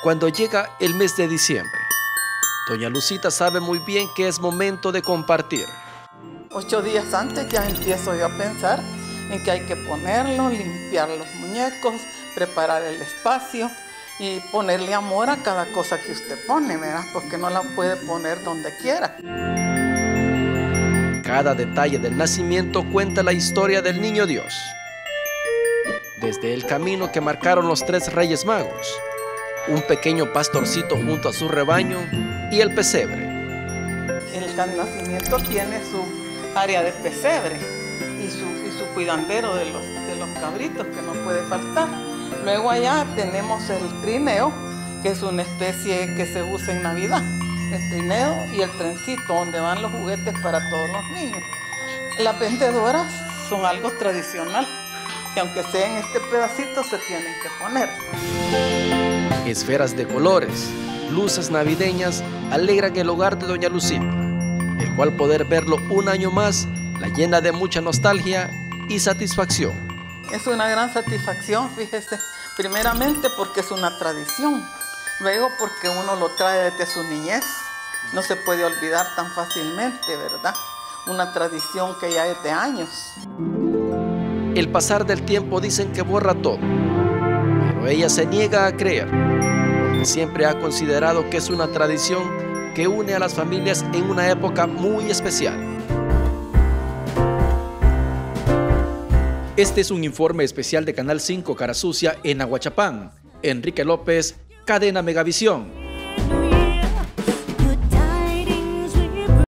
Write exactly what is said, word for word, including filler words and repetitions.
Cuando llega el mes de diciembre, doña Lucita sabe muy bien que es momento de compartir. Ocho días antes ya empiezo yo a pensar en que hay que ponerlo, limpiar los muñecos, preparar el espacio y ponerle amor a cada cosa que usted pone, ¿verdad? Porque no la puede poner donde quiera. Cada detalle del nacimiento cuenta la historia del niño Dios. Desde el camino que marcaron los tres Reyes Magos, un pequeño pastorcito junto a su rebaño y el pesebre. El nacimiento tiene su área de pesebre y su, y su cuidandero de los, de los cabritos que no puede faltar. Luego allá tenemos el trineo, que es una especie que se usa en Navidad. El trineo y el trencito, donde van los juguetes para todos los niños. Las vendedoras son algo tradicional, que aunque sea en este pedacito se tienen que poner. Esferas de colores, luces navideñas alegran el hogar de doña Lucita, el cual poder verlo un año más la llena de mucha nostalgia y satisfacción. Es una gran satisfacción, fíjese, primeramente porque es una tradición, luego porque uno lo trae desde su niñez, no se puede olvidar tan fácilmente, ¿verdad? Una tradición que ya es de años. El pasar del tiempo dicen que borra todo, pero ella se niega a creer, porque siempre ha considerado que es una tradición que une a las familias en una época muy especial. Este es un informe especial de Canal cinco Cara Sucia en Aguachapán. Enrique López, Cadena Megavisión.